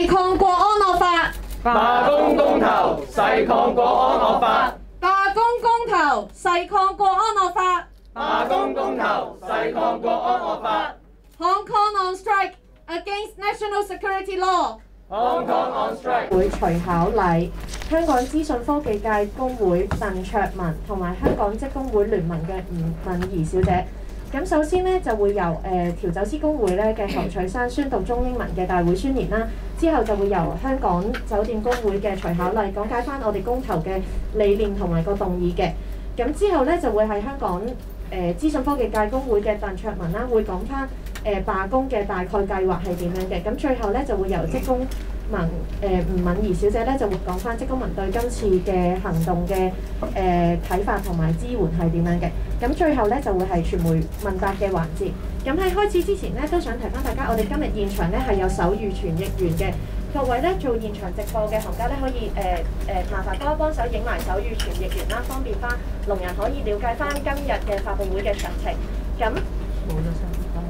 誓抗國安惡法， 罷工公投，誓抗國安惡法。 罷工公投，誓抗國安惡法。 罷工公投，誓抗國安惡法。 Hong Kong on strike against national security law。 Hong Kong on strike。 會徐巧麗、香港資訊科技界工會鄧卓文同埋香港職工會聯盟嘅吳敏儀小姐。咁首先呢，就會由調酒師工會咧嘅侯翠珊宣讀中英文嘅大會宣言啦，之後就會由香港酒店工會嘅徐巧麗講解翻我哋公投嘅理念同埋個動議嘅。咁之後咧就會係香港資訊科技界工會嘅鄧卓文啦，會講翻罷工嘅大概計劃係點樣嘅。咁最後咧就會由職工盟吳敏儀小姐咧就會講翻職工盟對今次嘅行動嘅睇法同埋支援係點樣嘅。咁最後咧就會係傳媒問答嘅環節。咁喺開始之前咧都想提翻大家，我哋今日現場咧係有手語傳譯員嘅。各位咧做現場直播嘅行家咧可以麻煩多幫手影埋手語傳譯員啦，方便翻聾人可以了解翻今日嘅發佈會嘅詳情。咁冇咗聲，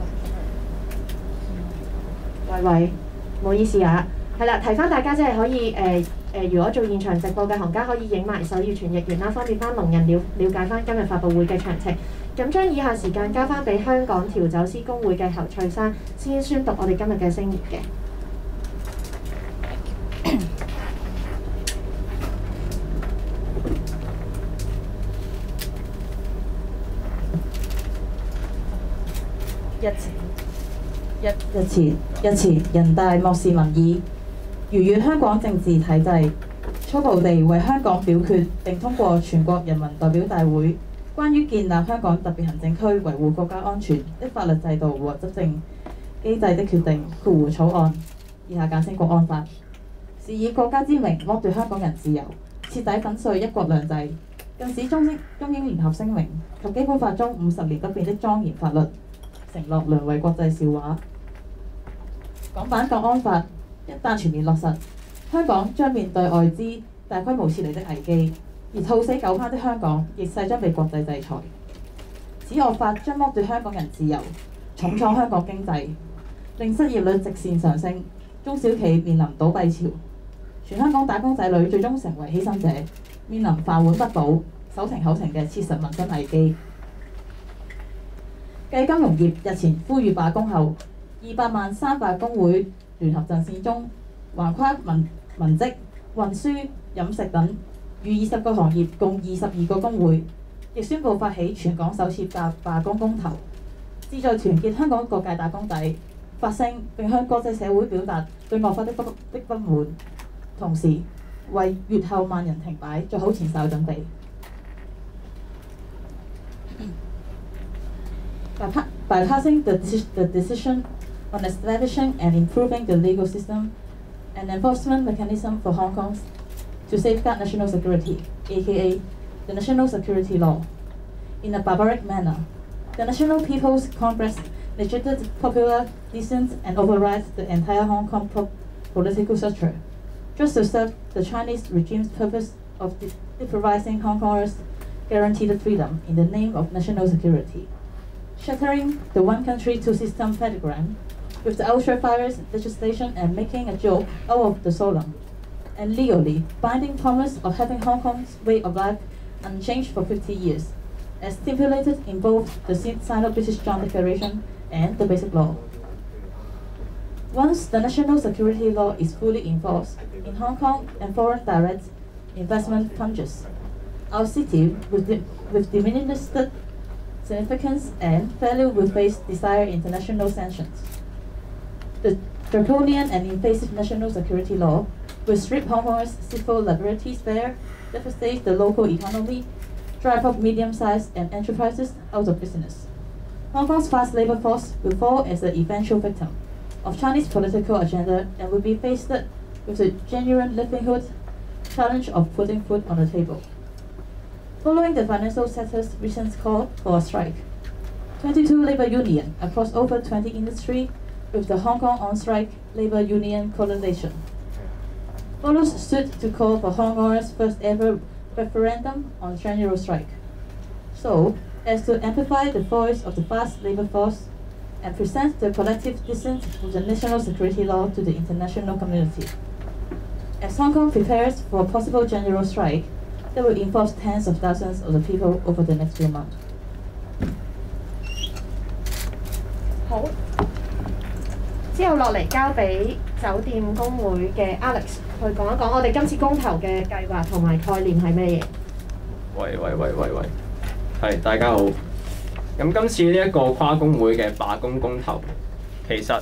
喂，唔好意思啊，係啦，提翻大家即係可以如果做現場直播嘅行家可以影埋手語傳譯員啦，方便翻聾人了解翻今日發佈會嘅詳情。咁將以下時間交翻俾香港調酒師工會嘅侯翠珊先宣讀我哋今日嘅聲言嘅。 日前，人大漠視民意，逾越香港政治體制，粗暴地為香港表決並通過全國人民代表大會關於建立香港特別行政區維護國家安全的法律制度和執政機制的決定（草案），以下簡稱國安法，是以國家之名剝奪香港人自由，徹底粉碎一國兩制，更使中英聯合聲明及基本法中50年不變的莊嚴法律承諾淪為國際笑話。港版國安法一旦全面落實，香港將面對外資大規模撤離的危機，而兔死狗烹的香港亦勢將被國際制裁。此惡法將剝奪香港人自由，重創香港經濟，令失業率直線上升，中小企面臨倒閉潮，全香港打工仔女最終成為犧牲者，面臨飯碗不保、手停口停嘅切實民生危機。繼金融業日前呼籲罷工後，200萬3罷工會聯合陣線中，橫跨文職、運輸、飲食等逾20個行業共22個工會，亦宣布發起全港首次罷工公投，旨在團結香港各界打工仔，發聲並向國際社會表達對惡法的不滿，同時為月後萬人停擺做好前哨準備。By passing the decision on establishing and improving the legal system and enforcement mechanism for Hong Kong to safeguard national security, aka the National Security Law, in a barbaric manner, the National People's Congress legislated popular dissent and override the entire Hong Kong political structure, just to serve the Chinese regime's purpose of depriving Hong Kongers guaranteed freedom in the name of national security. Shattering the one country, two system paradigm with the ultra-virus legislation and making a joke out of the solemn, and legally binding promise of having Hong Kong's way of life unchanged for 50 years, as stipulated in both the Sino-British Joint Declaration and the Basic Law. Once the national security law is fully enforced in Hong Kong and foreign direct investment plunges, our city with diminished significance and failure will face desired international sanctions. The draconian and invasive national security law will strip Hong Kong's civil liberties bare, devastate the local economy, drive up medium-sized and enterprises out of business. Hong Kong's vast labor force will fall as the eventual victim of Chinese political agenda and will be faced with the genuine livelihood challenge of putting food on the table. Following the financial sector's recent call for a strike, 22 labor unions across over 20 industries with the Hong Kong On-Strike Labor Union Coalition follows suit to call for Hong Kong's first ever referendum on general strike. So, as to amplify the voice of the vast labor force and present the collective dissent of the national security law to the international community. As Hong Kong prepares for a possible general strike that will involve tens of thousands of the people over the next few months. 好，之後落嚟交俾酒店工會嘅 Alex 去講一講我哋今次公投嘅計劃同埋概念係咩嘢？ 喂，係大家好。咁今次呢一個跨工會嘅罷工公投，其實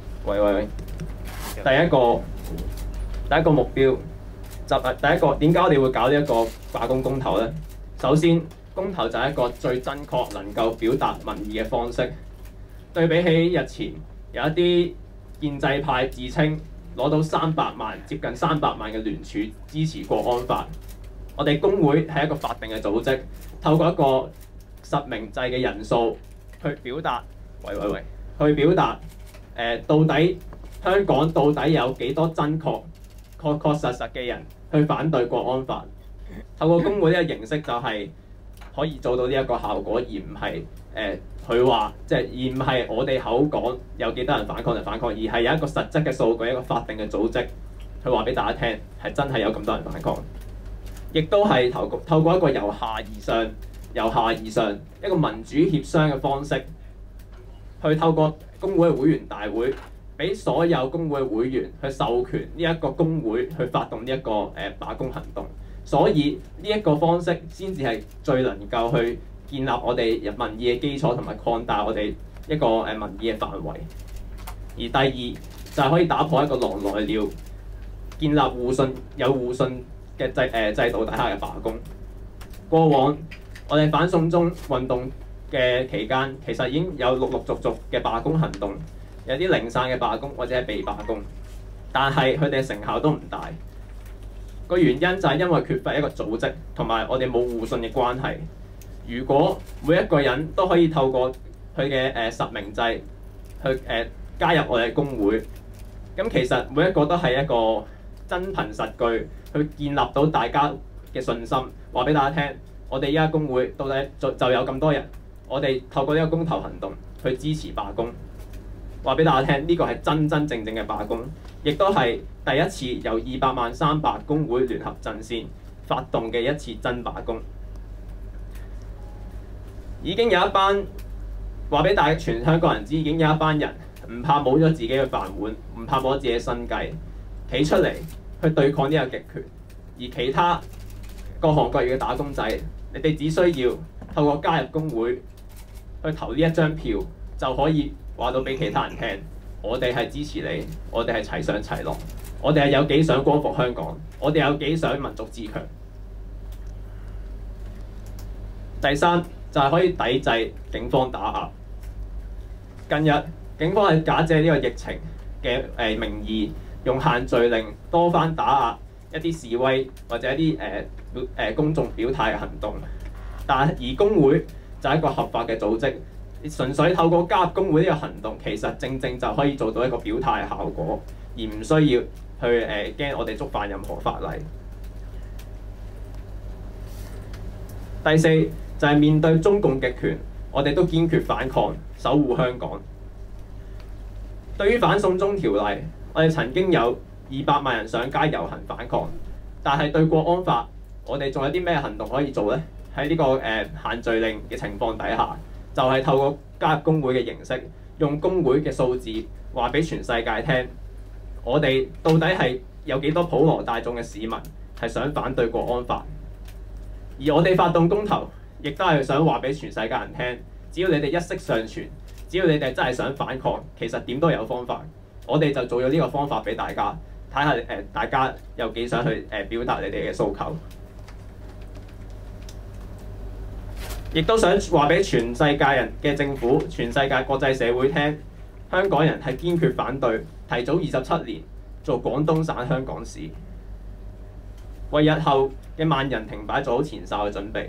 第一個目標就係第一個點解我哋會搞呢一個罷工公投呢？首先，公投就係一個最真確能夠表達民意嘅方式。對比起日前有一啲建制派自稱攞到接近300萬嘅聯署支持國安法，我哋工會係一個法定嘅組織，透過一個實名制嘅人數去表達，去表達到底香港到底有幾多確實嘅人去反對國安法。透過工會呢個形式就係可以做到呢一個效果，而唔係佢話而唔係我哋口講有幾多人反抗就反抗，而係有一個實質嘅數據，一個法定嘅組織去話俾大家聽，係真係有咁多人反抗，亦都係透過一個由下而上一個民主協商嘅方式，去透過工會嘅會員大會，俾所有工會會員去授權呢一個工會去發動呢一個罷工行動，所以呢一個方式先至係最能夠去建立我哋民意嘅基礎，同埋擴大我哋一個民意嘅範圍。而第二就係可以打破一個狼來了，建立互信嘅制度底下嘅罷工。過往我哋反送中運動嘅期間，其實已經有陸續嘅罷工行動，有啲零散嘅罷工或者係被罷工，但係佢哋嘅成效都唔大。個原因就係因為缺乏一個組織，同埋我哋冇互信嘅關係。如果每一個人都可以透過佢嘅實名制去加入我哋嘅工會，咁其實每一個都係一個真憑實據去建立到大家嘅信心，話俾大家聽，我哋依家工會到底就有咁多人，我哋透過呢個公投行動去支持罷工，話俾大家聽，呢個係真正嘅罷工，亦都係第一次由200萬300工會聯合陣線發動嘅一次真罷工。已經有一班話俾大家全香港人知，已經有一班人唔怕冇咗自己嘅飯碗，唔怕冇咗自己嘅生計，企出嚟去對抗呢個極權。而其他各行各業嘅打工仔，你哋只需要透過加入工會去投呢一張票，就可以話到俾其他人聽，我哋係支持你，我哋係齊上齊落，我哋係有幾想光復香港，我哋有幾想民族自強。第三就係可以抵制警方打壓。近日警方係假借呢個疫情嘅名義，用限聚令多番打壓一啲示威或者一啲公眾表態嘅行動。但而工會就係一個合法嘅組織，純粹透過加入工會呢個行動，其實正就可以做到一個表態嘅效果，而唔需要去驚我哋觸犯任何法例。第四就係面對中共極權，我哋都堅決反抗，守護香港。對於反送中條例，我哋曾經有200萬人上街遊行反抗，但係對國安法，我哋仲有啲咩行動可以做呢？喺呢個限聚令嘅情況底下，就係透過加入工會嘅形式，用工會嘅數字話俾全世界聽，我哋到底係有幾多普羅大眾嘅市民係想反對國安法，而我哋發動公投，亦都係想話俾全世界人聽，只要你哋一息尚存，只要你哋真係想反抗，其實點都有方法。我哋就做咗呢個方法俾大家，睇下大家有幾想去表達你哋嘅訴求，亦都想話俾全世界人嘅政府、全世界國際社會聽，香港人係堅決反對提早27年做廣東省香港市，為日後嘅萬人停擺做好前哨嘅準備。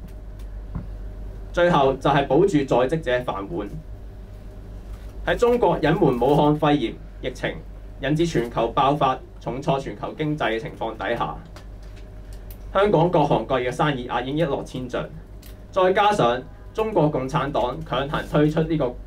最後就係保住在職者飯碗。喺中國隱瞞武漢肺炎疫情，引致全球爆發，重挫全球經濟嘅情況底下，香港各行各業嘅生意額已經一落千丈，再加上中國共產黨強行推出呢個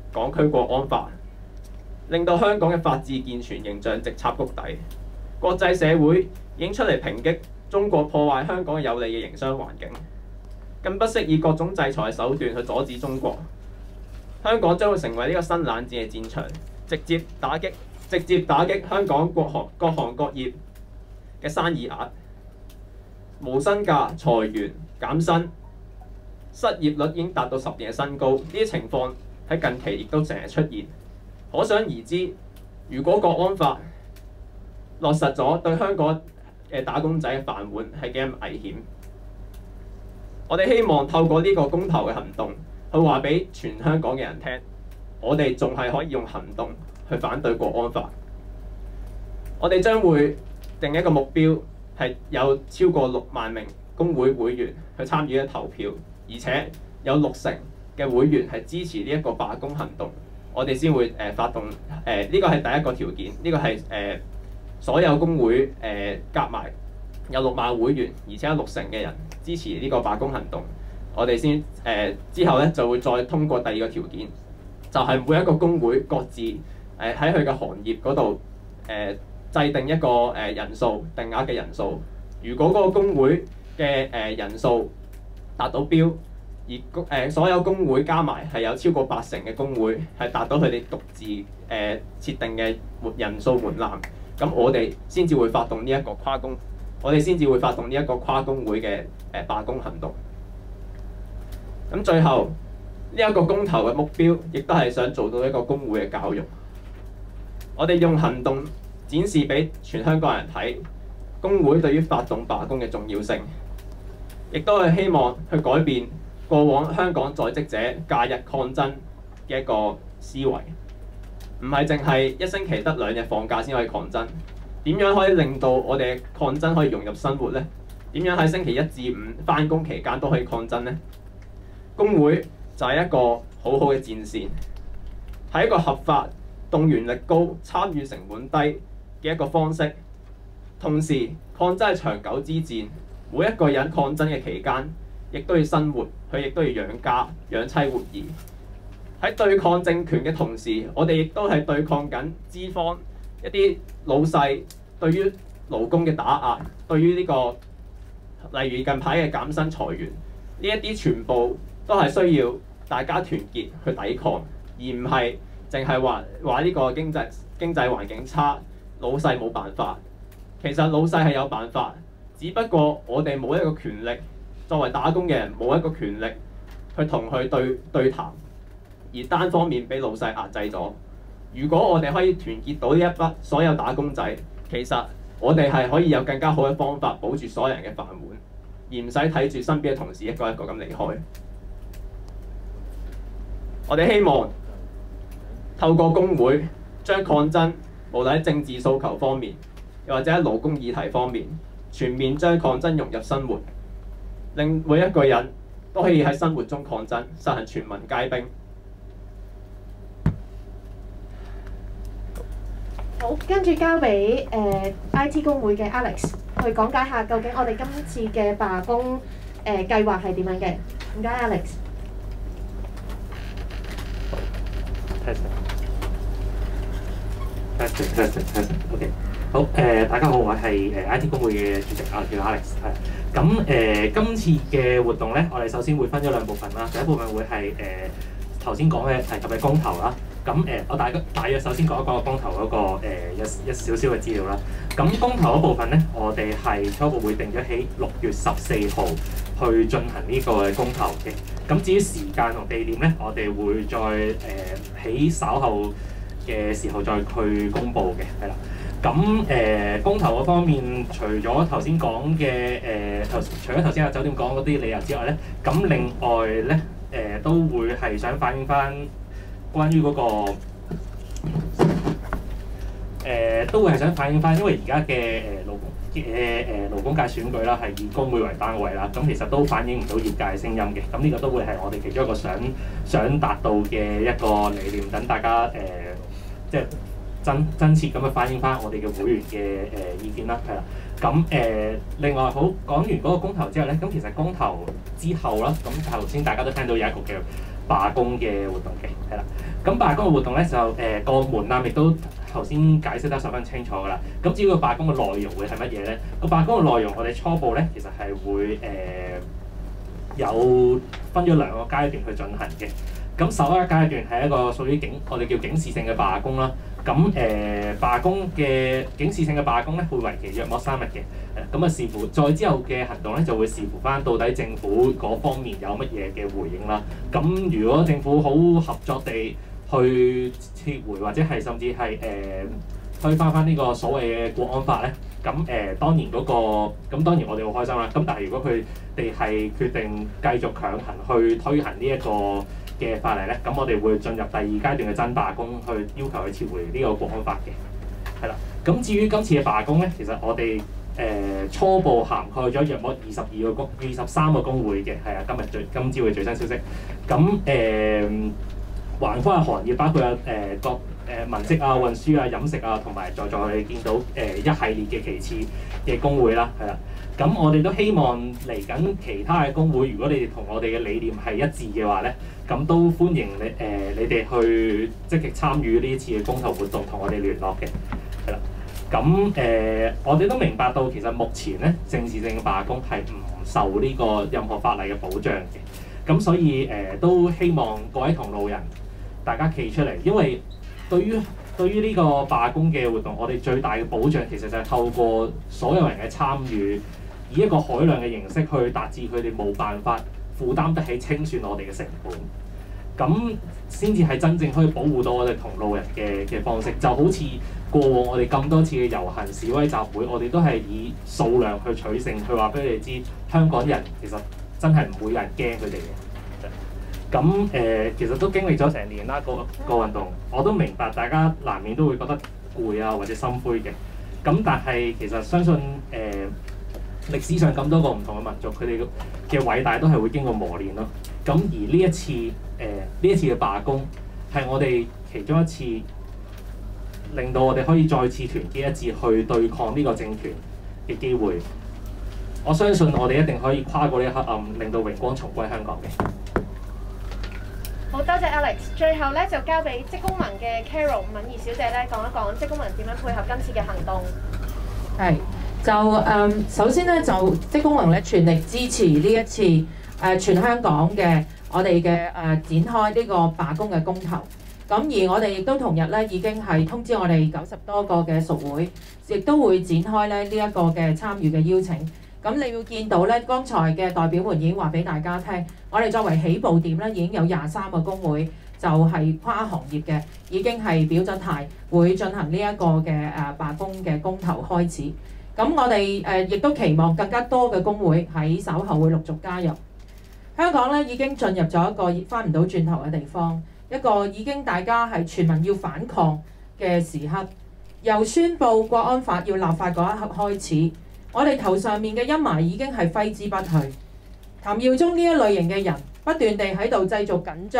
港區國安法，令到香港嘅法治健全形象直插谷底。國際社會已經出嚟抨擊中國破壞香港有利嘅營商環境，更不惜以各種制裁嘅手段去阻止中國。香港將會成為呢個新冷戰嘅戰場，直接打擊香港各行各業嘅生意額，無薪假、裁員、減薪，失業率已經達到10年嘅新高。呢啲情況喺近期亦都成日出現。可想而知，如果國安法落實咗，對香港嘅打工仔嘅飯碗係幾咁危險。我哋希望透過呢個公投嘅行動，去話俾全香港嘅人聽，我哋仲係可以用行動去反對國安法。我哋將會定一個目標，係有超過6萬名工會會員去參與呢個投票，而且有60%嘅會員係支持呢一個罷工行動，我哋先會發動呢個係第一個條件，呢個係所有工會夾埋有6萬會員，而且有60%嘅人支持呢個罷工行動，我哋先之後咧就會再通過第二個條件，就係每一個工會各自喺佢嘅行業嗰度制定一個人數定額嘅人數。如果嗰個工會嘅人數達到標，而所有工會加埋係有超過80%嘅工會係達到佢哋獨自設定嘅人數門檻，咁我哋先至會發動呢一個跨工會嘅罷工行動。咁最後呢一個公投嘅目標，亦都係想做到一個工會嘅教育。我哋用行動展示俾全香港人睇，工會對於發動罷工嘅重要性，亦都係希望去改變過往香港在職者假日抗爭嘅一個思維，唔係淨係一星期得2日放假先可以抗爭。點樣可以令到我哋嘅抗爭可以融入生活呢？點樣喺星期1至5返工期間都可以抗爭呢？工會就係一個好好嘅戰線，係一個合法、動員力高、參與成本低嘅一個方式。同時，抗爭係長久之戰，每一個人抗爭嘅期間，亦都要生活，佢亦都要養家、養妻活兒。喺對抗政權嘅同時，我哋亦都係對抗緊資方一啲老細對於勞工嘅打壓，對於呢個例如近排嘅減薪裁員，呢一啲全部都係需要大家團結去抵抗，而唔係淨係話呢個經濟環境差，老細冇辦法。其實老細係有辦法，只不過我哋冇一個權力，作為打工嘅人冇一個權力去同佢對談，而單方面俾老細壓制咗。如果我哋可以團結到呢一筆所有打工仔，其實我哋係可以有更加好嘅方法保住所有人嘅飯碗，而唔使睇住身邊嘅同事一個一個咁離開。我哋希望透過工會將抗爭，無論喺政治訴求方面，又或者喺勞工議題方面，全面將抗爭融入生活，令每一個人都可以喺生活中抗爭，實行全民皆兵。 好，跟住交俾IT 工會嘅 Alex 去講解下究竟我哋今次嘅罷工計劃係點樣嘅。唔該 Alex。 OK。好，大家好，我係IT 工會嘅主席啊，叫 Alex。咁今次嘅活動咧，我哋首先會分咗2部分啦。第一部分會係頭先講嘅提及嘅公投啦。咁我大約首先講一講公投嗰個一少少嘅資料啦。咁公投嗰部分咧，我哋係初步會定咗喺6月14號去進行呢個公投嘅。咁至於時間同地點咧，我哋會再喺稍後嘅時候再去公佈嘅，係啦。咁公投嗰方面，除咗頭先講嘅除咗頭先阿酒店講嗰啲理由之外咧，咁另外咧都會係想反映翻關於嗰個都會係想反映翻，因為而家嘅勞工界選舉啦，係以工會為單位啦，咁其實都反映唔到業界嘅聲音嘅。咁呢個都會係我哋其中一個想達到嘅一個理念，等大家即係真切咁去反映翻我哋嘅會員嘅意見啦，係啦。咁另外好講完嗰個公投之後咧，咁其實公投之後啦，咁頭先大家都聽到有一個嘅罷工嘅活動嘅，係啦。 咁罷工嘅活動咧就個門檻亦都頭先解釋得十分清楚㗎啦。咁至於個罷工嘅內容會係乜嘢咧？個罷工嘅內容我哋初步咧其實係會有分咗2個階段去進行嘅。咁首一階段係一個屬於我哋叫警示性嘅罷工啦。咁罷工嘅警示性嘅罷工咧會為期約莫3日嘅。咁啊視乎再之後嘅行動咧就會視乎翻到底政府嗰方面有乜嘢嘅回應啦。咁如果政府好合作地去撤回或者係甚至係推翻呢個所謂嘅國安法咧，咁當然當然我哋好開心啦。咁但係如果佢哋係決定繼續強行去推行呢一個嘅法例咧，咁我哋會進入第2階段嘅真罷工，去要求佢撤回呢個國安法嘅，係啦。咁至於今次嘅罷工咧，其實我哋初步涵蓋咗約莫23個工會嘅，係啊，今朝嘅最新消息。咁橫跨嘅行業包括有各文職啊、運輸啊、飲食啊，同埋在座我哋見到一系列嘅其次嘅工會啦，係啦。咁我哋都希望嚟緊其他嘅工會，如果你哋同我哋嘅理念係一致嘅話咧，咁都歡迎你哋去積極參與呢一次嘅公投活動，同我哋聯絡嘅，係啦。咁我哋都明白到其實目前咧政治性嘅罷工係唔受呢個任何法例嘅保障嘅，咁所以都希望各位同路人大家企出嚟，因為對於呢個罷工嘅活動，我哋最大嘅保障其實就係透過所有人嘅參與，以一個海量嘅形式去達至佢哋冇辦法負擔得起清算我哋嘅成本，咁先至係真正可以保護到我哋同路人嘅方式。就好似過往我哋咁多次嘅遊行示威集會，我哋都係以數量去取勝，去話俾你哋知香港人其實真係唔會有人驚佢哋嘅。咁其實都經歷咗成年啦，個運動，我都明白大家難免都會覺得攰啊或者心灰嘅。咁但係其實相信歷史上咁多個唔同嘅民族，佢哋嘅偉大都係會經過磨練咯。咁而呢一次嘅罷工係我哋其中一次令到我哋可以再次團結一致去對抗呢個政權嘅機會。我相信我哋一定可以跨過呢一黑暗，令到榮光重歸香港嘅。 好多謝 Alex， 最後咧就交俾職工盟嘅 Carol 敏儀小姐咧講一講職工盟點樣配合今次嘅行動。 係首先咧就職工盟咧全力支持呢一次全香港嘅我哋嘅展開呢個罷工嘅公投。咁而我哋亦都同日咧已經係通知我哋90多個嘅屬會，亦都會展開咧呢一個嘅參與嘅邀請。咁你要見到咧，剛才嘅代表們已經話俾大家聽，我哋作為起步點咧，已經有23個工會就係跨行業嘅，已經係表咗態，會進行呢一個嘅罷工嘅公投開始。咁我哋亦都期望更加多嘅工會喺稍後會陸續加入。香港咧已經進入咗一個翻唔到轉頭嘅地方，一個已經大家係全民要反抗嘅時刻。由宣布國安法要立法嗰一刻開始，我哋頭上面嘅陰霾已經係揮之不去。譚耀宗呢一類型嘅人不斷地喺度製造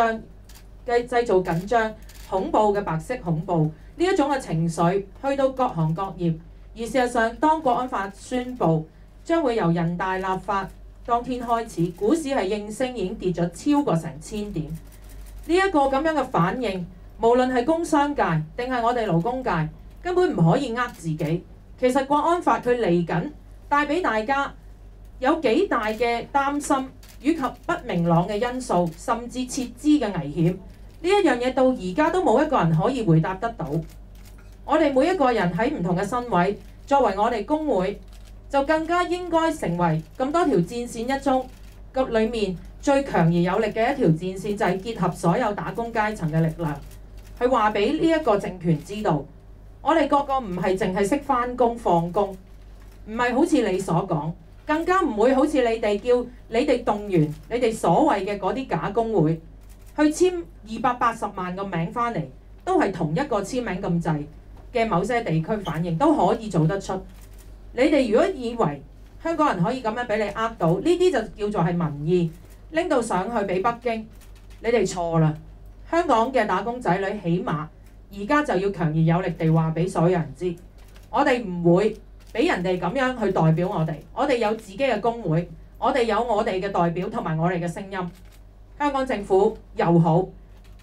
緊張、恐怖嘅白色恐怖呢一種嘅情緒，去到各行各業。而事實上，當國安法宣布將會由人大立法當天開始，股市係應聲已經跌咗超過成1000點。呢一個咁樣嘅反應，無論係工商界定係我哋勞工界，根本唔可以呃自己。其實國安法佢嚟緊帶俾大家有幾大嘅擔心，以及不明朗嘅因素，甚至撤資嘅危險。呢一樣嘢到而家都冇一個人可以回答得到。我哋每一個人喺唔同嘅身位，作為我哋工會，就更加應該成為咁多條戰線一中個裡面最強而有力嘅一條戰線，就係結合所有打工階層嘅力量，去話俾呢一個政權知道，我哋個個唔係淨係識返工放工，唔係好似你所講，更加唔會好似你哋叫你哋動員你哋所謂嘅嗰啲假工會去簽280萬個名返嚟，都係同一個簽名咁滯嘅某些地區反應都可以做得出。你哋如果以為香港人可以咁樣俾你呃到，呢啲就叫做係民意拎到上去俾北京，你哋錯啦。香港嘅打工仔女起碼而家就要強而有力地話俾所有人知，我哋唔會俾人哋咁樣去代表我哋，我哋有自己嘅工會，我哋有我哋嘅代表同埋我哋嘅聲音。香港政府又好，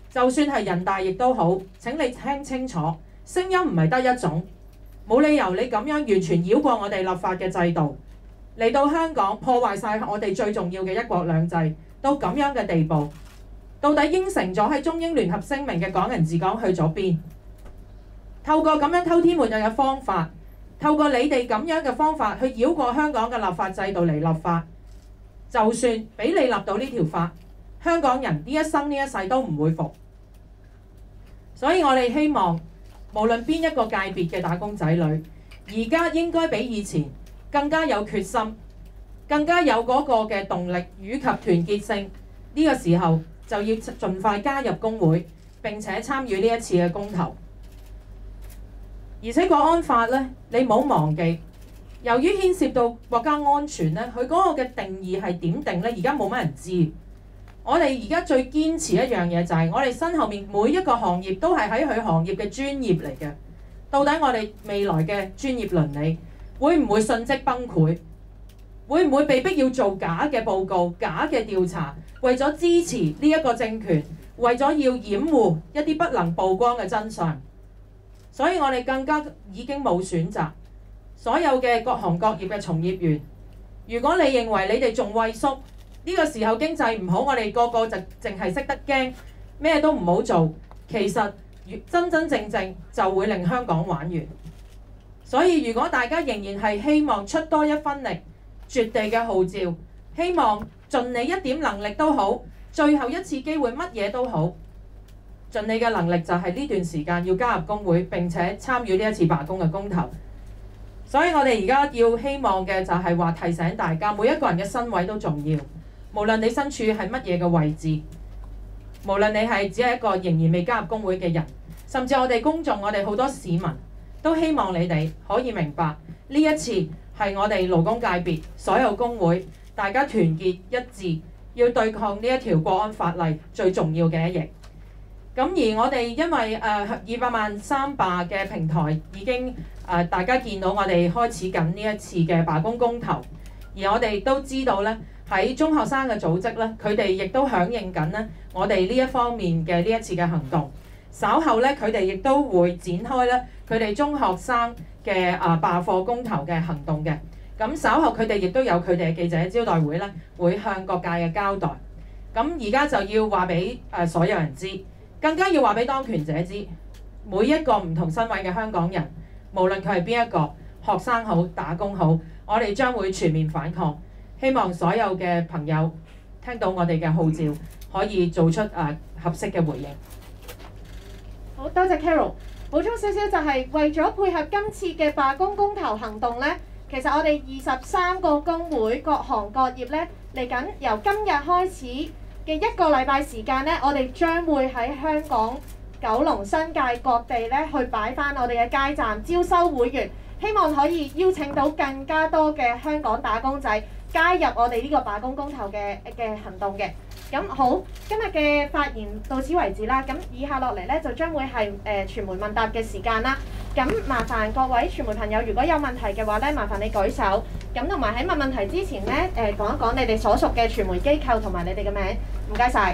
就算係人大亦都好，請你聽清楚，聲音唔係得一種，冇理由你咁樣完全繞過我哋立法嘅制度，嚟到香港破壞晒我哋最重要嘅一國兩制，到咁樣嘅地步，到底應承咗喺中英聯合聲明嘅港人治港去咗邊？透過咁樣偷天換日嘅方法，透過你哋咁樣嘅方法去繞過香港嘅立法制度嚟立法，就算俾你立到呢條法，香港人呢一生呢一世都唔會服。所以我哋希望無論邊一個界別嘅打工仔女，而家應該比以前更加有決心，更加有嗰個嘅動力以及團結性。呢個時候就要盡快加入工會，並且參與呢一次嘅公投。而且國安法呢，你唔好忘記，由於牽涉到國家安全呢，佢嗰個嘅定義係點定呢？而家冇乜人知。我哋而家最堅持一樣嘢就係，我哋身後面每一個行業都係喺佢行業嘅專業嚟嘅。到底我哋未來嘅專業倫理會唔會瞬即崩潰？會唔會被逼要做假嘅報告、假嘅調查，為咗支持呢一個政權，為咗要掩護一啲不能曝光嘅真相？所以我哋更加已經冇選擇。所有嘅各行各業嘅從業員，如果你認為你哋仲畏縮，呢個時候經濟唔好，我哋個個就淨係識得驚，咩都唔好做。其實真真正正就會令香港玩完。所以如果大家仍然係希望出多一分力，絕地嘅號召，希望盡你一點能力都好，最後一次機會乜嘢都好，盡你嘅能力就係呢段時間要加入工會，並且參與呢一次罷工嘅公投。所以我哋而家要希望嘅就係話提醒大家，每一個人嘅身位都重要。無論你身處係乜嘢嘅位置，無論你係只係一個仍然未加入工會嘅人，甚至我哋公眾，我哋好多市民都希望你哋可以明白，呢一次係我哋勞工界別所有工會大家團結一致，要對抗呢一條國安法例最重要嘅一役。咁而我哋因為200萬3罷嘅平台已經大家見到我哋開始緊呢一次嘅罷工公投，而我哋都知道呢。喺中學生嘅組織咧，佢哋亦都響應緊咧我哋呢一方面嘅呢一次嘅行動。稍後咧，佢哋亦都會展開咧佢哋中學生嘅罷課公投嘅行動嘅。咁稍後佢哋亦都有佢哋嘅記者招待會咧，會向各界嘅交代。咁而家就要話俾所有人知，更加要話俾當權者知，每一個唔同身位嘅香港人，無論佢係邊一個，學生好、打工好，我哋將會全面反抗。希望所有嘅朋友聽到我哋嘅號召，可以做出合適嘅回應。 好多謝 Carol。補充少少就係為咗配合今次嘅罷工公投行動呢，其實我哋23個工會各行各業呢，嚟緊由今日開始嘅一個禮拜時間呢，我哋將會喺香港、九龍、新界各地呢去擺翻我哋嘅街站招收會員，希望可以邀請到更加多嘅香港打工仔加入我哋呢個罷工公投嘅行動嘅。咁好，今日嘅發言到此為止啦。咁以下落嚟咧就將會係傳媒問答嘅時間啦。咁麻煩各位傳媒朋友，如果有問題嘅話咧，麻煩你舉手。咁同埋喺問問題之前咧，講一講你哋所屬嘅傳媒機構同埋你哋嘅名。唔該晒。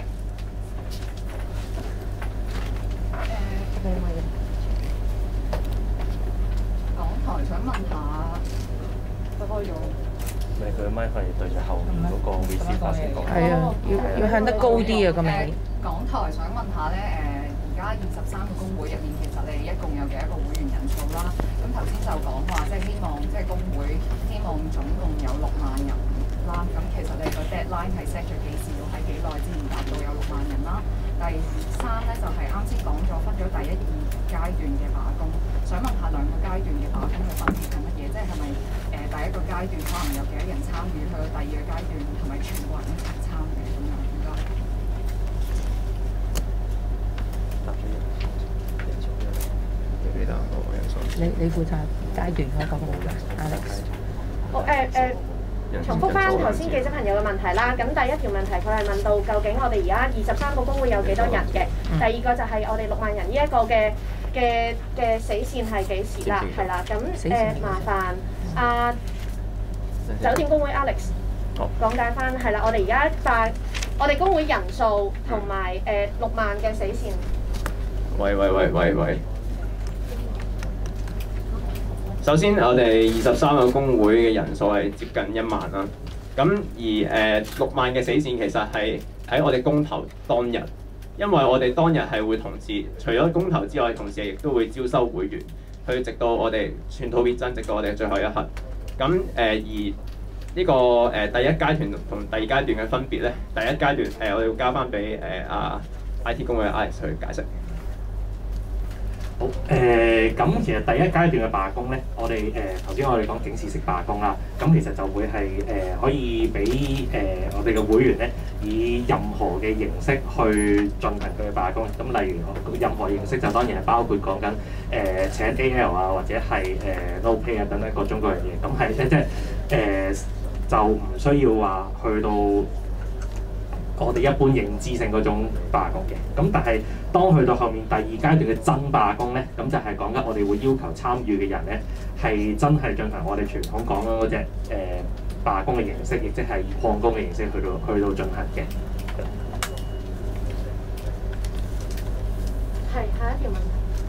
港台想問下，佢開咗。 佢嘅咪係對住後面嗰個會議發聲講。 係啊，要向得高啲啊個名。 港台想問下咧，而家23個工會入面，其實你一共有幾多個會員人數啦？咁頭先就講話，即係希望即係工會希望總共有6萬人啦。咁其實你個 deadline 係 set 咗幾時？要喺幾耐之前達到有6萬人啦？第3咧就係啱先講咗分咗第1、2階段嘅罷工，想問下2個階段嘅罷工嘅分別係乜嘢？即係咪？第1個階段可能有幾多人參與，去到第2個階段係咪全部人一齊參與咁樣？應該你負責階段嗰個冇嘅 Alex。 好重複翻頭先記者朋友嘅問題啦。咁第一條問題佢係問到究竟我哋而家23個工會有幾多人嘅？第二個就係我哋6萬人呢一個嘅死線係幾時啦？係啦，咁麻煩。酒店工會 Alex 講解翻係啦，我哋而家我哋工會人數同埋6萬嘅死線。 喂！首先，我哋23個工會嘅人數係接近1萬啦。咁而6萬嘅死線其實係喺我哋公投當日，因為我哋當日係會同時除咗公投之外，同時亦都會招收會員，去直到我哋寸土必爭，直到我哋最後一刻。咁而呢個第一階段同第二階段嘅分別咧，第一階段我哋要交翻俾IT 工會嘅 Alex 去解釋。 好咁其實第一階段嘅罷工咧，我哋頭先我哋講警示式罷工啦，咁其實就會係可以俾我哋嘅會員咧，以任何嘅形式去進行佢嘅罷工。咁例如任何形式就當然係包括講緊請 AL 啊，或者係no pay 啊等等各種各樣嘢。咁係即係就唔需要話去到我哋一般認知性嗰種罷工嘅。咁但係當去到後面第二階段嘅真罷工咧，咁就係講緊我哋會要求參與嘅人咧，係真係進行我哋傳統講緊嗰隻罷工嘅形式，亦即係以曠工嘅形式去到進行嘅。 係下一條問題。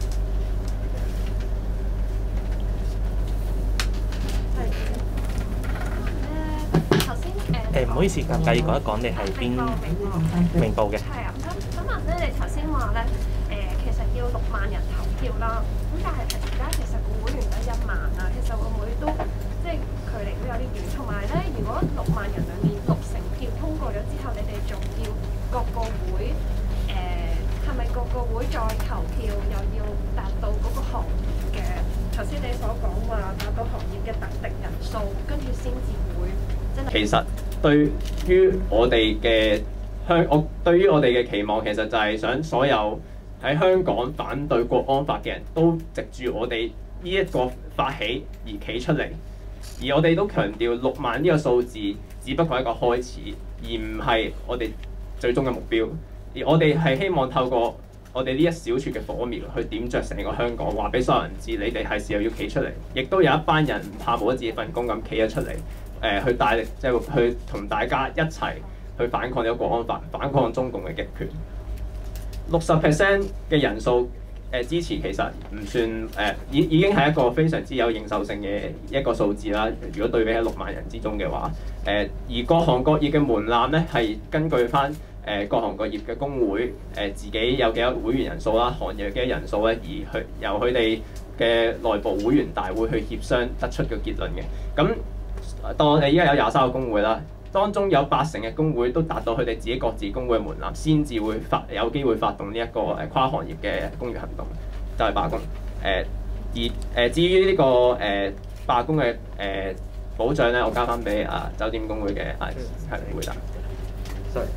頭先唔好意思，介意講一講你係邊明報嘅？ 係啊，想問咧，你頭先話咧其實要6萬人投票啦，咁但係而家其實個會員得1萬啊，其實會唔會都即係距離都有啲遠？同埋咧，如果6萬人裡面60%票通過咗之後，你哋仲要各個會係咪各個會再投票，又要達到嗰個行業嘅頭先你所講話達到行業嘅特定人數，跟住先至會真係？ 其實對於我哋嘅對於我哋嘅期望，其實就係想所有喺香港反對國安法嘅人都藉住我哋呢一個發起而企出嚟，而我哋都強調6萬呢個數字只不過係一個開始，而唔係我哋最終嘅目標。而我哋係希望透過我哋呢一小撮嘅火苗去點着成個香港，話俾所有人知，你哋係時候要企出嚟。亦都有一班人唔怕冇咗自己份工咁企咗出嚟，去大力即係去同大家一齊去反抗呢個國安法，反抗中共嘅極權。60% 嘅人數支持其實唔算已經係一個非常之有認受性嘅一個數字啦。如果對比喺6萬人之中嘅話，而各行各業嘅門檻咧係根據翻各行各業嘅工會自己有幾多會員人數啦，行業有幾多人數咧，而去由佢哋嘅內部會員大會去協商得出個結論嘅。咁當我哋依家有23個工會啦，當中有80%嘅工會都達到佢哋自己各自工會嘅門檻，先至會有機會發動呢一個跨行業嘅工業行動，就係罷工。至於呢個罷工嘅保障咧，我交翻俾酒店工會嘅係回答。 Sorry，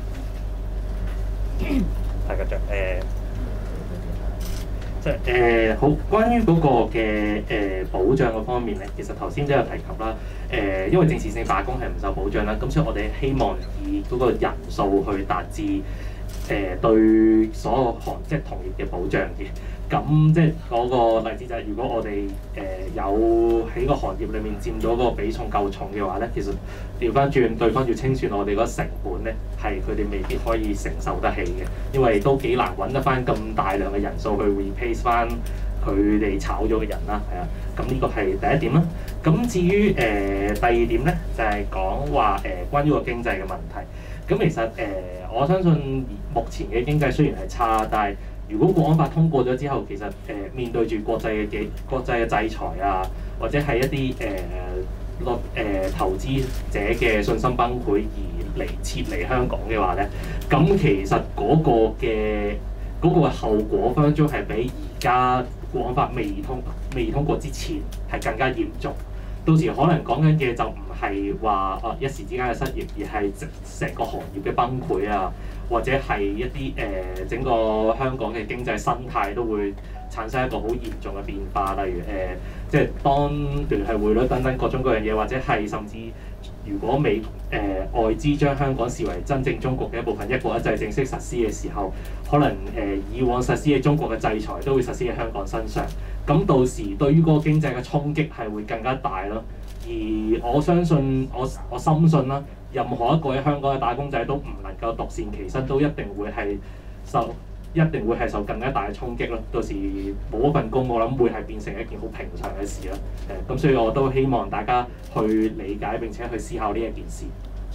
係繼續即係好關於嗰個嘅保障嗰方面咧，其實頭先都有提及啦。因為政治性罷工係唔受保障啦，咁所以我哋希望以嗰個人數去達至對所有即係同業嘅保障嘅。咁即係嗰個例子就係，如果我哋有喺個行業裡面佔咗嗰個比重夠重嘅話咧，其實調翻轉對方要清算我哋嗰成本咧，係佢哋未必可以承受得起嘅，因為都幾難揾得翻咁大量嘅人數去 replace 翻佢哋炒咗嘅人啦，係啊。咁呢個係第一點啦。咁至於第二點咧，就係講話關於個經濟嘅問題。咁其實我相信目前嘅經濟雖然係差，但係如果國安法通過咗之後，其實面對住國際嘅制裁啊，或者係一啲投資者嘅信心崩潰而撤離香港嘅話咧，咁其實嗰個後果分分鐘係比而家國安法未通過之前係更加嚴重。到時可能講緊嘅就唔係話一時之間嘅失業，而係成個行業嘅崩潰啊，或者係一啲整個香港嘅經濟生態都會產生一個好嚴重嘅變化，例如即係當聯繫匯率等等各種各樣嘢，或者係甚至如果外資將香港視為真正中國嘅一部分，一國一制正式實施嘅時候，可能以往實施嘅中國嘅制裁都會實施喺香港身上。咁到時對於嗰個經濟嘅衝擊係會更加大咯。而我相信我深信啦， 任何一個喺香港嘅打工仔都唔能夠獨善其身，都一定會係受更加大嘅衝擊咯。到時冇一份工，我諗會係變成一件好平常嘅事啦。咁所以我都希望大家去理解並且去思考呢一件事。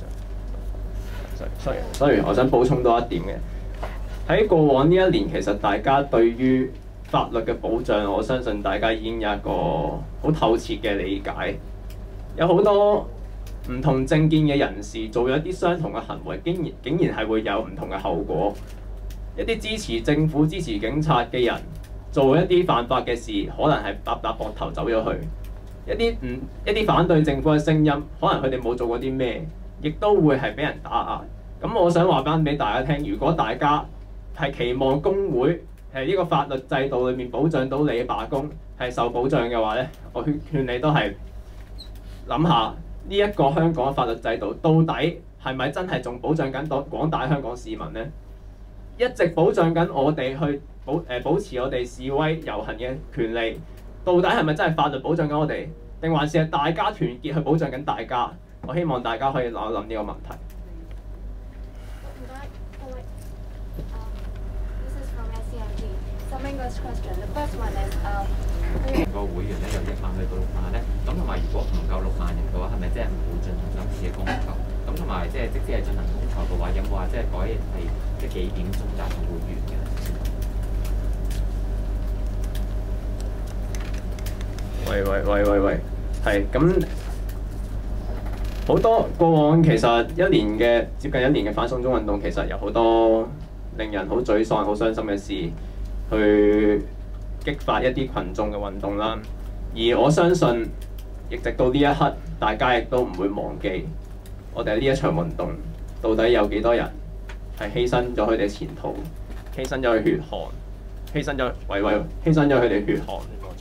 所以我想補充多一點嘅，喺過往呢一年，其實大家對於法律嘅保障，我相信大家已經有一個好透徹嘅理解。有好多唔同政見嘅人士做咗一啲相同嘅行為，竟然係會有唔同嘅後果。一啲支持政府、支持警察嘅人做一啲犯法嘅事，可能係搭膊頭走咗去。一啲反對政府嘅聲音，可能佢哋冇做過啲咩，亦都會係俾人打壓。咁我想話翻俾大家聽，如果大家係期望工會係呢個法律制度裏面保障到你罷工係受保障嘅話咧，我勸你都係諗下呢一個香港法律制度到底係咪真係仲保障緊廣大香港市民呢？一直保障緊我哋去保持我哋示威遊行嘅權利，到底係咪真係法律保障緊我哋，定還是係大家團結去保障緊大家？我希望大家可以諗一諗呢個問題。 個會員咧由1萬去到6萬咧，咁同埋如果唔夠6萬人嘅話，係咪即係唔會進行今次嘅公投？咁同埋即係即使係進行公投嘅話，有冇話即係改係即係幾點鐘就會完嘅？ 喂，係咁好多過往其實接近1年嘅反送中運動，其實有好多令人好沮喪、好傷心嘅事，去激發一啲群眾嘅運動啦。而我相信，亦直到呢一刻，大家亦都唔會忘記我哋呢一場運動到底有幾多人係犧牲咗佢哋前途，犧牲咗佢血汗，犧牲咗佢哋血汗，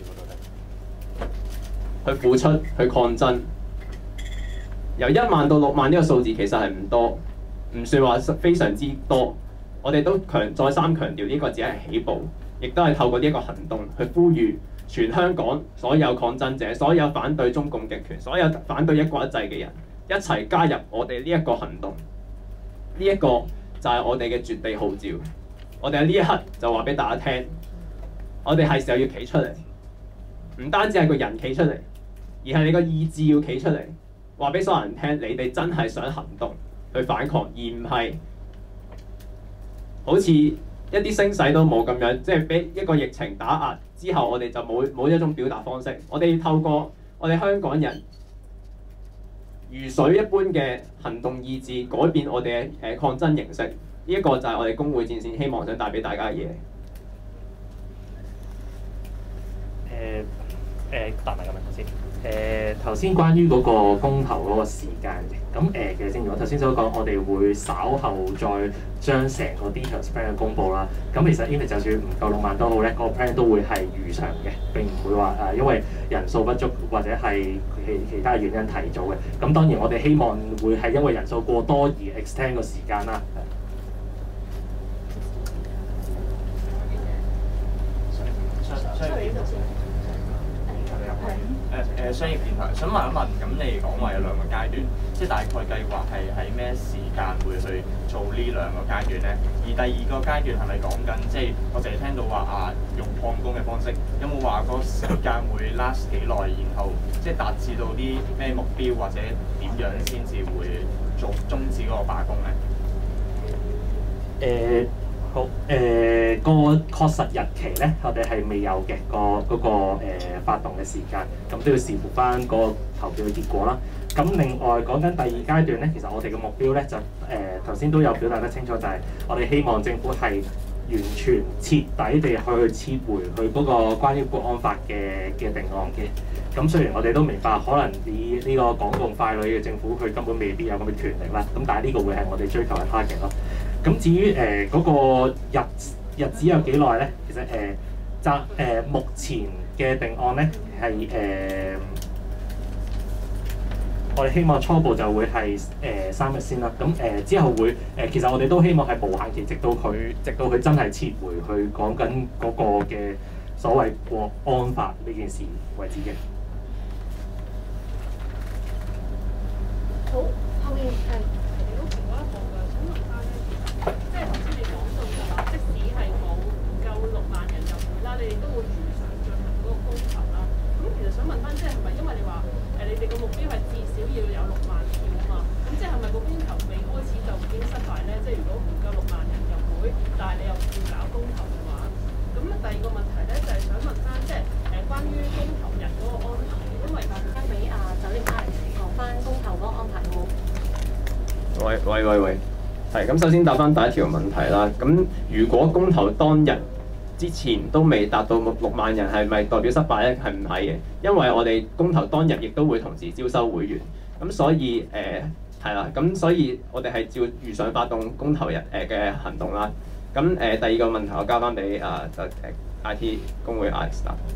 去付出去抗爭。由1萬到6萬呢個數字其實係唔多，唔算話非常之多。我哋都再三強調呢個只係起步，亦都係透過呢一個行動去呼籲全香港所有抗爭者、所有反對中共極權、所有反對一國一制嘅人一齊加入我哋呢一個行動。呢一個就係我哋嘅絕地號召。我哋喺呢一刻就話俾大家聽，我哋係時候要企出嚟，唔單止係個人企出嚟，而係你個意志要企出嚟，話俾所有人聽，你哋真係想行動去反抗，而唔係好似一啲聲勢都冇咁樣，即係俾一個疫情打壓之後，我哋就冇一種表達方式。我哋要透過我哋香港人如水一般嘅行動意志，改變我哋嘅抗爭形式。呢一個就係我哋工會戰線希望想帶俾大家嘅嘢。 答埋個問題先。頭先關於嗰個公投嗰個時間嘅，咁其實正如我頭先所講，我哋會稍後再將成個 details plan 公佈啦。咁其實因為就算唔夠6萬都好咧，個 plan 都會係如常嘅，並唔會話因為人數不足或者係其他原因提早嘅。咁當然我哋希望會係因為人數過多而 extend 個時間啦。 商業電台想問一問，咁你講話有2個階段，即係大概計劃係喺咩時間會去做呢2個階段咧？而第2個階段係咪講緊，即係我淨係聽到話用礦工嘅方式，有冇話個時間會 last 幾耐，然後即係達至到啲咩目標或者點樣先至會做終止嗰個罷工咧？ 好，個確實日期咧，我哋係未有嘅，嗰個發動嘅時間，咁都要視乎翻個投票嘅結果啦。咁另外講緊第2階段咧，其實我哋嘅目標咧就頭先都有表達得清楚，就係我哋希望政府係完全徹底地去撤回佢嗰個關於國安法嘅定案嘅。咁雖然我哋都明白，可能以呢個港共傀儡嘅政府，佢根本未必有咁嘅權力啦。咁但係呢個會係我哋追求嘅 target 咯。咁至於嗰個日子有幾耐咧？其實目前嘅定案咧係我哋希望初步就會係3日先啦。咁之後會其實我哋都希望係無限期，直到佢真係撤回去講緊嗰個嘅所謂國安法呢件事為止嘅。 好，後面係。 喂，係咁，首先答翻第一條問題啦。咁如果公投當日之前都未達到6萬人，係咪代表失敗咧？係唔係嘅？因為我哋公投當日亦都會同時招收會員，咁所以係啦，咁所以我哋係照如常發動公投日嘅行動啦。咁第二個問題我交翻俾IT 工會 Alex 答。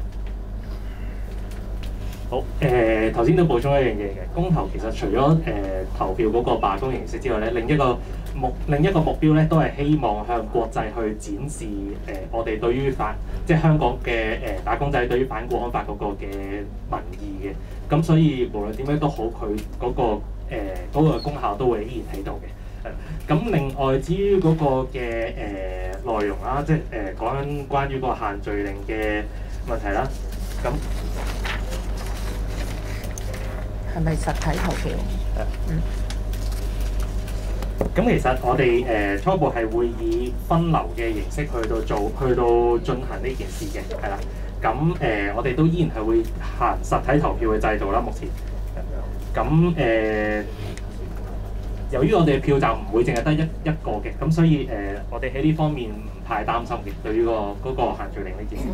好，頭先都補充一樣嘢嘅，公投其實除咗投票嗰個罷工形式之外咧，另一個目標咧，都係希望向國際去展示我哋對於即係香港嘅打工仔對於反國安法嗰個嘅民意嘅。咁所以無論點樣都好，佢嗰個功效都會依然喺度嘅。咁另外至於嗰個嘅內容啦，即係講緊關於個限聚令嘅問題啦，咁。 係咪實體投票？ 咁其實我哋初步係會以分流嘅形式去到進行呢件事嘅，係啦。咁我哋都依然係會行實體投票嘅制度啦，目前。咁由於我哋嘅票站唔會淨係得一個嘅，咁所以我哋喺呢方面唔太擔心嘅，對於嗰個限聚令呢件事。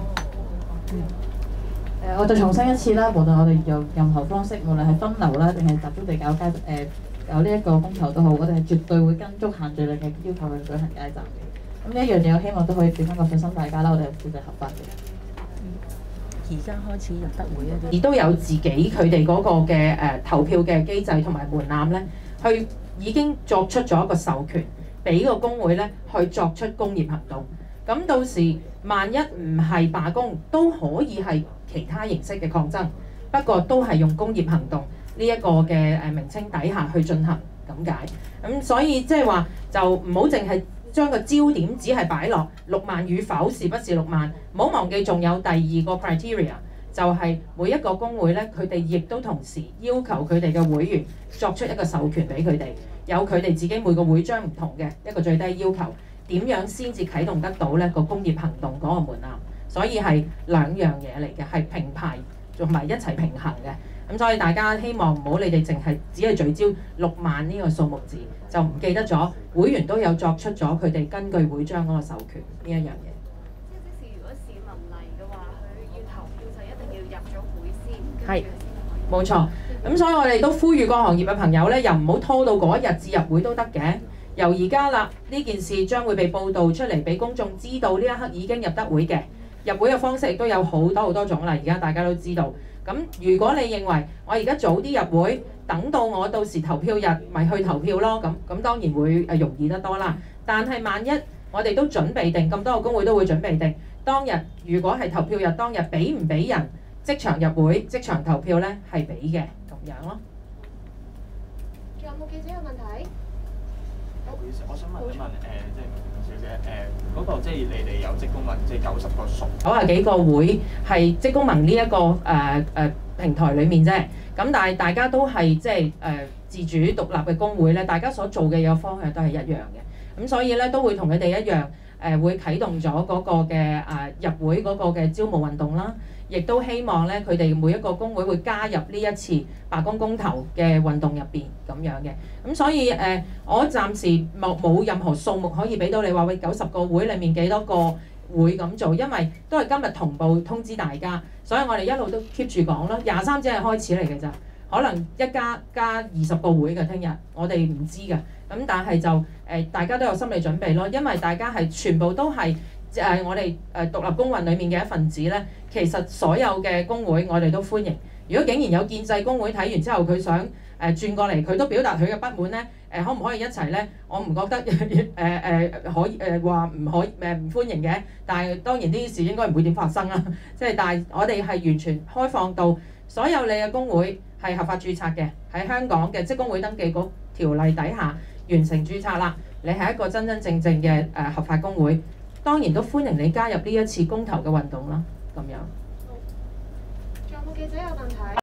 我就重申一次啦，無論我哋用任何方式，無論係分流啦，定係集中地搞呢一個公投都好，我哋係絕對會跟足限聚令嘅要求去舉行街站嘅。咁呢一樣嘢，我希望都可以俾翻個信心大家啦，我哋係絕對合法嘅。 而家開始入得會而都有自己佢哋嗰個嘅投票嘅機制同埋門檻咧，去已經作出咗一個授權，俾個工會咧去作出工業行動。咁到時萬一唔係罷工，都可以係其他形式嘅抗爭，不過都係用工業行動呢一個嘅名稱底下去進行咁解。咁所以即係話就唔好淨係將個焦點只係擺落6萬與否是不是6萬，唔好忘記仲有第二個 criteria， 就係每一個工會咧，佢哋亦都同時要求佢哋嘅會員作出一個授權俾佢哋，有佢哋自己每個會章唔同嘅一個最低要求。點樣先至啟動得到呢個工業行動嗰個門檻？所以係兩樣嘢嚟嘅，係並排同埋一齊平衡嘅。咁所以大家希望唔好你哋淨係只係聚焦6萬呢個數目字，就唔記得咗會員都有作出咗佢哋根據會章嗰個授權呢一樣嘢。 即使如果市民嚟嘅話，佢要投票就一定要入咗會先。 係，冇錯。咁所以我哋都呼籲各行業嘅朋友咧，又唔好拖到嗰一日至入會都得嘅。由而家啦，呢件事將會被報導出嚟，俾公眾知道呢一刻已經入得會嘅。入會嘅方式亦都有好多種啦，而家大家都知道。咁如果你認為我而家早啲入會，等到我到時投票日咪去投票咯，咁當然會容易得多啦。但係萬一我哋都準備定，咁多個工會都會準備定，當日如果係投票日當日俾唔俾人即場入會、即場投票呢？係俾嘅咁樣咯。 仲有冇記者有問題？ 我想問一問即係小姐嗰個即係你哋有職工盟，即係90個屬 90幾個會係職工盟呢一個平台裡面啫。咁但係大家都係即係自主獨立嘅工會咧，大家所做嘅有方向都係一樣嘅。咁所以咧都會同佢哋一樣會啟動咗嗰個嘅入會嗰個嘅招募運動啦。亦都希望咧，佢哋每一個工會會加入呢一次罷工公投嘅運動入邊咁樣嘅。咁所以我暫時冇任何數目可以俾到你話喂90個會裡面幾多個會咁做，因為都係今日同步通知大家，所以我哋一路都 keep 住講啦。23只係開始嚟嘅咋，可能一加20個會嘅，聽日我哋唔知㗎。咁但係就大家都有心理準備咯，因為大家係全部都係。我哋獨立工運裡面嘅一份子咧，其實所有嘅工會我哋都歡迎。如果竟然有建制工會睇完之後，佢想轉過嚟，佢都表達佢嘅不滿咧，可唔可以一齊咧？我唔覺得可以話唔可以唔歡迎嘅。但係當然呢啲事應該唔會點發生啦。即係但係我哋係完全開放到所有你嘅工會係合法註冊嘅，喺香港嘅職工會登記局條例底下完成註冊啦。你係一個真真正正嘅合法工會。當然都歡迎你加入呢一次公投嘅運動啦，咁樣。 仲有冇記者有問題？